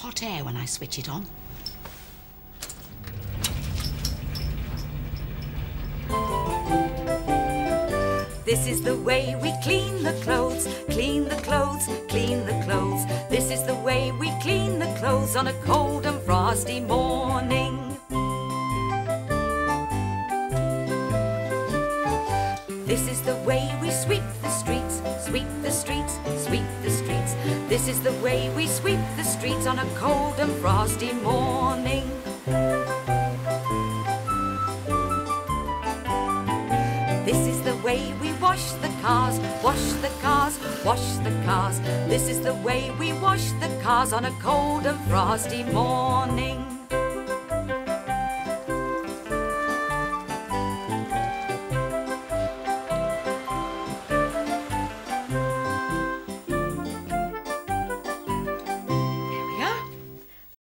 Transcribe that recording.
hot air when I switch it on. This is the way we clean the clothes, clean the clothes, clean the clothes. This is the way we clean the clothes on a cold and frosty morning. This is the way we sweep the streets, sweep the streets, sweep the streets. This is the way we sweep the streets on a cold and frosty morning. This is the way we wash the cars, wash the cars, wash the cars. This is the way we wash the cars on a cold and frosty morning.